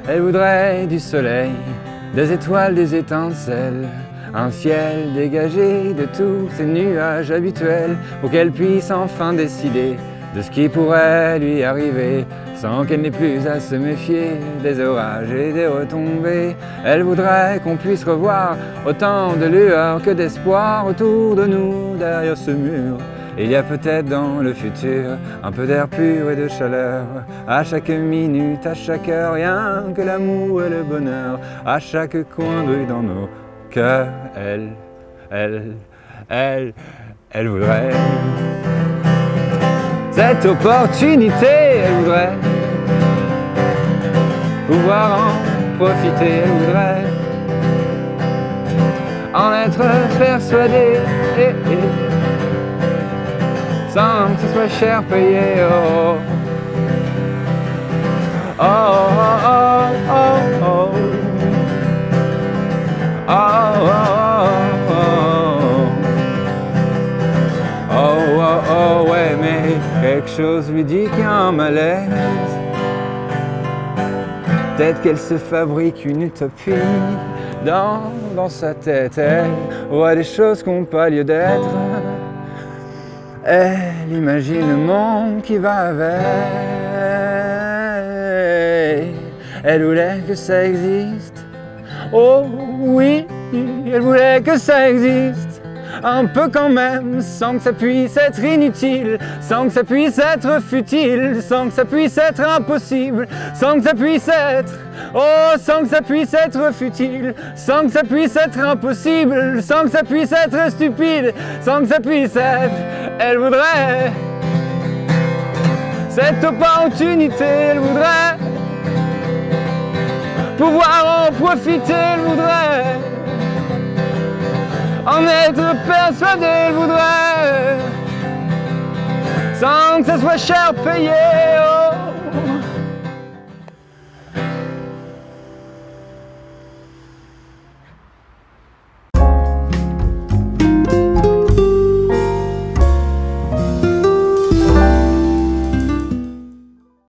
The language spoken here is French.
Elle voudrait du soleil, des étoiles, des étincelles, un ciel dégagé de tous ces nuages habituels pour qu'elle puisse enfin décider de ce qui pourrait lui arriver sans qu'elle n'ait plus à se méfier des orages et des retombées. Elle voudrait qu'on puisse revoir autant de lueurs que d'espoir autour de nous derrière ce mur. Il y a peut-être dans le futur un peu d'air pur et de chaleur à chaque minute, à chaque heure, rien que l'amour et le bonheur à chaque coin de rue dans nos cœurs. Elle voudrait cette opportunité, elle voudrait pouvoir en profiter, elle voudrait en être persuadée. Sans que ce soit cher payé. Oh, oh, oh, oh, oh, oh. Oh, oh, oh, oh, oh, ouais, mais quelque chose lui dit qu'il y a un malaise. Peut-être qu'elle se fabrique une utopie dans sa tête. Elle voit des choses qui n'ont pas lieu d'être. Elle imagine le monde qui va avec. Elle voulait que ça existe. Oh oui, elle voulait que ça existe. Un peu quand même, sans que ça puisse être inutile, sans que ça puisse être futile, sans que ça puisse être impossible, sans que ça puisse être... Oh, sans que ça puisse être futile, sans que ça puisse être impossible, sans que ça puisse être stupide, sans que ça puisse être... Elle voudrait cette opportunité, elle voudrait pouvoir en profiter, elle voudrait en être persuadée, elle voudrait sans que ça soit cher payé. Oh.